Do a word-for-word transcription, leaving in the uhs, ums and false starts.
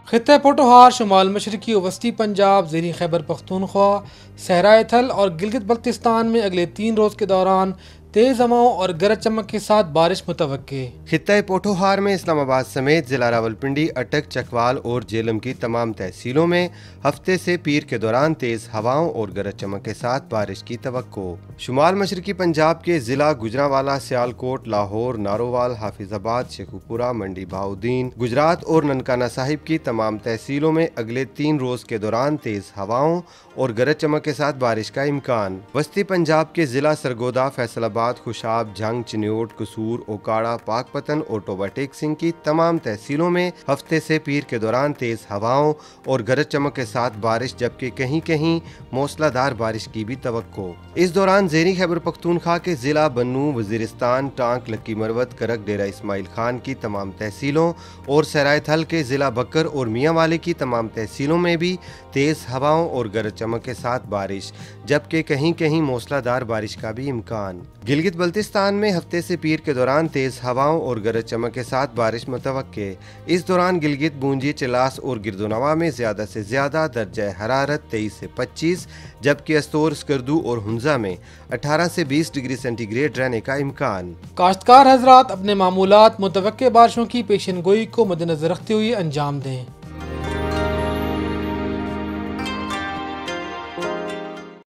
خطہ پوٹوہار، شمال مشرقی و وسطی پنجاب، زیریں خیبر پختونخوا، صحرائے تھل اور گلگت بلتستان میں اگلے تین روز کے دوران تیز ہواؤں اور گرج چمک کے ساتھ بارش متوقع۔ خطہ پوٹوہار میں اسلام آباد سمیت ضلع راولپنڈی، اٹک، چکوال اور جیلم کی تمام تحصیلوں میں ہفتے سے پیر کے دوران تیز ہواؤں اور گرج چمک کے ساتھ بارش کی توقع۔ شمال مشرقی پنجاب کے ضلع گجرانوالہ، سیالکوٹ، لاہور، نارووال، حافظ آباد، شیخوپورہ، منڈی بہاؤدین، گجرات اور ننکانہ صاحب کی تمام تحصیلوں میں اگلے تین روز کے دوران تیز ہواؤں اور گرج چمک کے ساتھ بارش کا امکان۔ وسطی پنجاب کے ضلع سرگودا، فیصل آباد، خوشاب، جھنگ، چنیوٹ، قصور، اوکاڑا، پاک پتن اور ٹوبہ ٹیک سنگھ کی تمام تحصیلوں میں ہفتے سے پیر کے دوران تیز ہوائیں اور گرج چمک کے ساتھ بارش، جبکہ کہیں کہیں موسلا دھار بارش کی بھی توقع۔ اس دوران زیریں خیبر پختونخوا کے ضلع بنوں، وزیرستان، ٹانک، لکی مروت، کرک، ڈیرہ اسماعیل خان کی تمام تحصیلوں اور صحرائے تھل کے ضلع بکر اور میاں والے کی تمام تحصیلوں میں بھی تیز ہواؤں اور گرج چمک کے ساتھ بارش، جبکہ کہیں کہیں موسلا دھار بارش کا بھی امکان۔ گلگت بلتستان میں ہفتے سے پیر کے دوران تیز ہواؤں اور گرج چمک کے ساتھ بارش متوقع۔ اس دوران گلگت، بونجی، چلاس اور گردونوا میں زیادہ سے زیادہ درجہ حرارت تیئیس سے پچیس، جبکہ استور، اسکردو اور ہنزا میں اٹھارہ سے بیس ڈگری سینٹی گریڈ رہنے کا امکان۔ کاشتکار حضرات اپنے معمولات متوقع بارشوں کی پیشن گوئی کو مد نظر رکھتے ہوئے انجام دیں۔